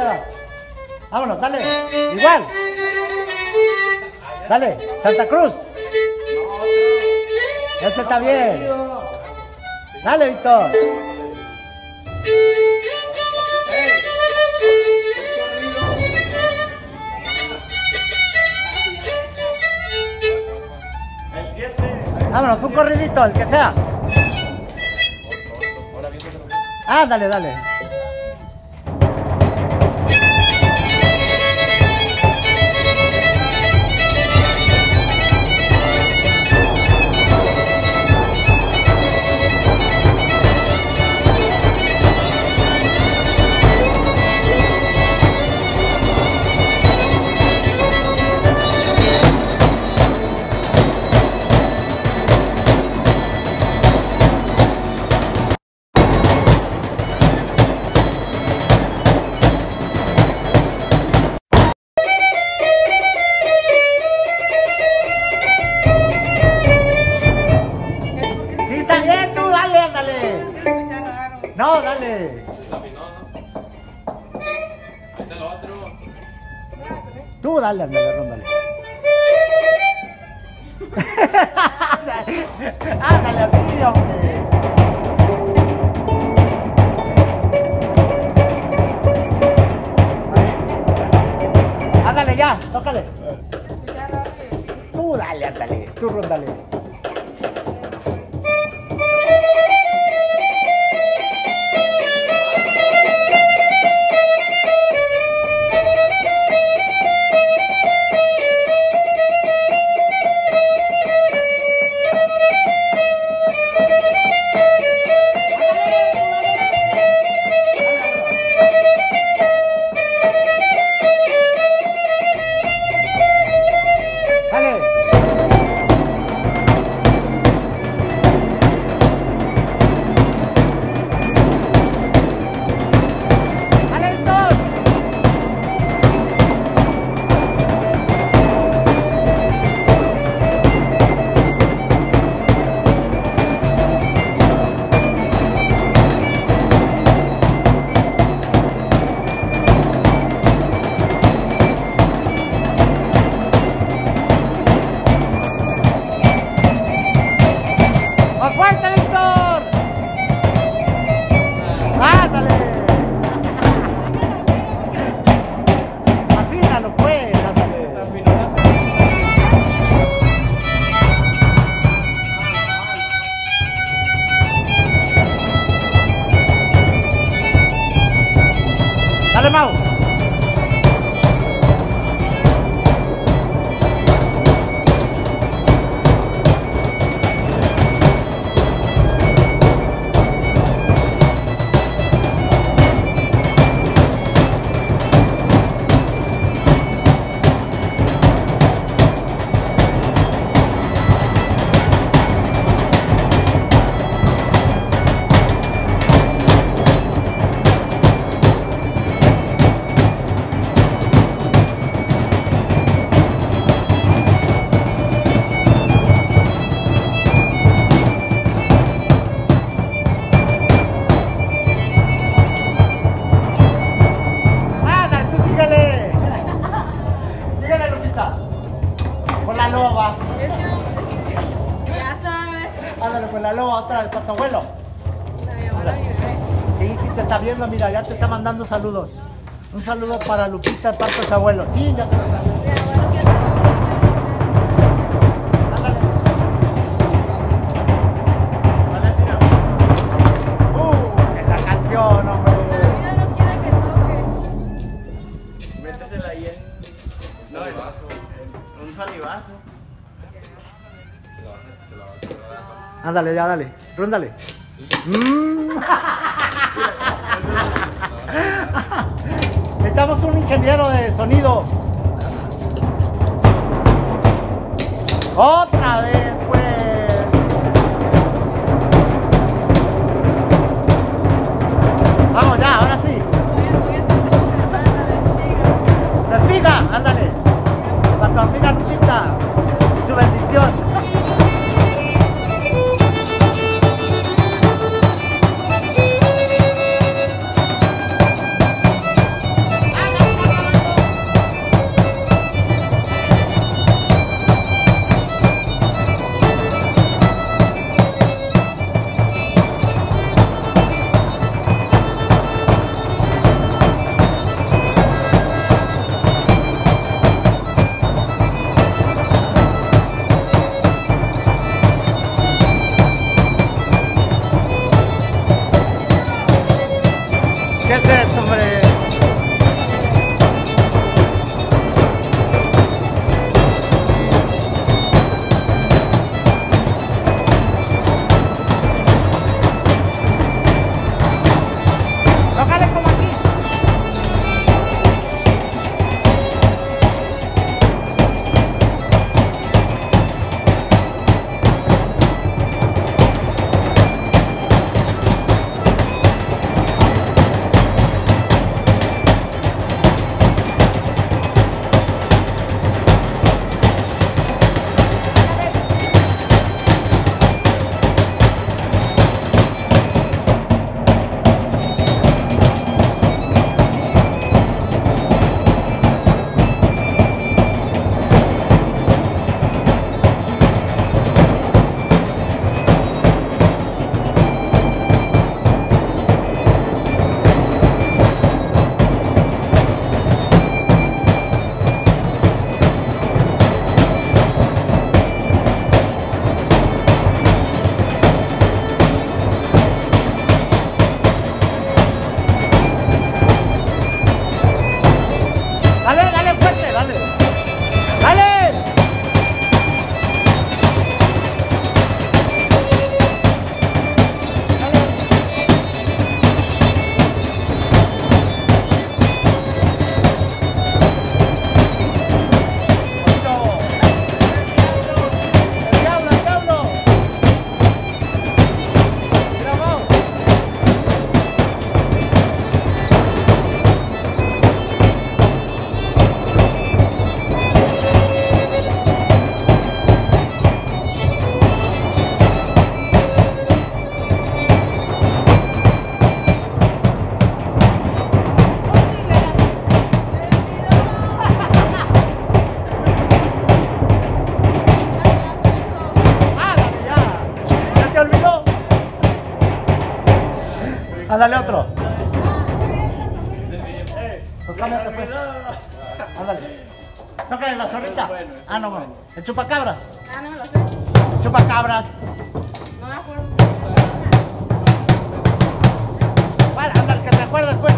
queda. Vámonos, dale. Igual. Dale, Santa Cruz. Ese está bien. Dale, Víctor. Vámonos, un corridito, el que sea. Ah, dale, dale. No, dale. Ahí está el otro. Tú dale, ándale, róndale. Ándale así, hombre. Ándale ya, tócale. Tú dale, ándale, tú róndale. Dale, Mau. Ándale, pues la loba otra vez con tu abuelo. Sí, sí te está viendo, mira, ya te está mandando saludos. Un saludo para Lupita de parte de su abuelo. Sí, ya te lo está viendo. Ándale. Es la canción, hombre. La vida no quiere que toque. Métesela ahí en... No, en un salivazo. Ándale, ya, dale. Rúndale. Necesitamos un ingeniero de sonido. Otra vez, pues. Vamos ya, ahora sí. La espiga, ándale. La tu amiga Lupita y su bendición. Ándale otro. Pues cámbiate pues. Ándale. Tócale la zorrita. Ah, no, bueno. El chupacabras. Ah, no me lo sé. Chupacabras. No me acuerdo. Vale, ándale, que te acuerdes pues.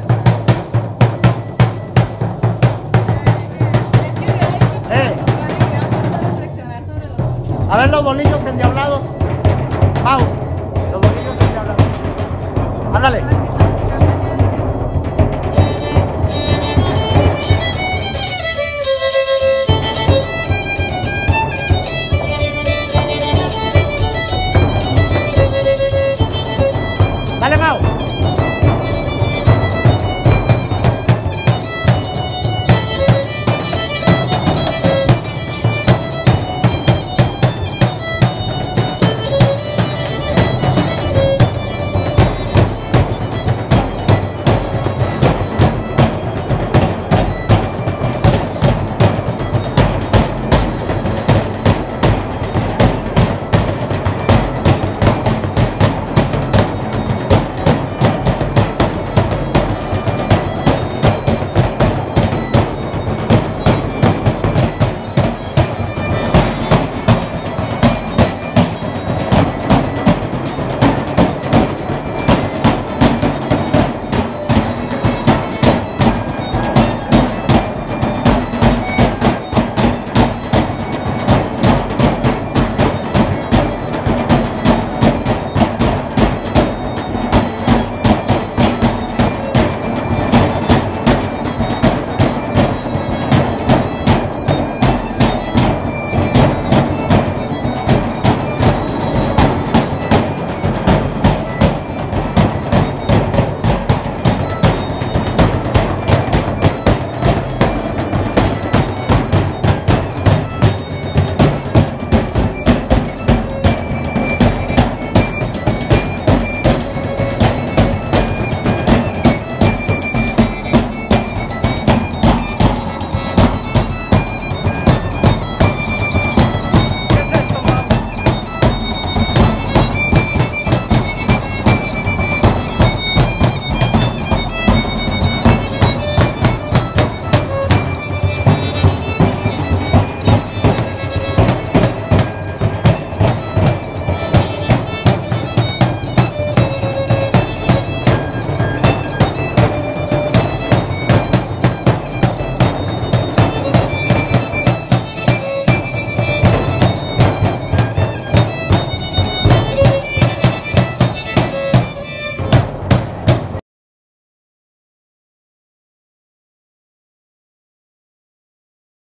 Es que me ha dicho para jugar y me ha puesto a reflexionar sobre los dos. A ver los bolillos endiablados. Mau, los bolillos endiablados. Ándale.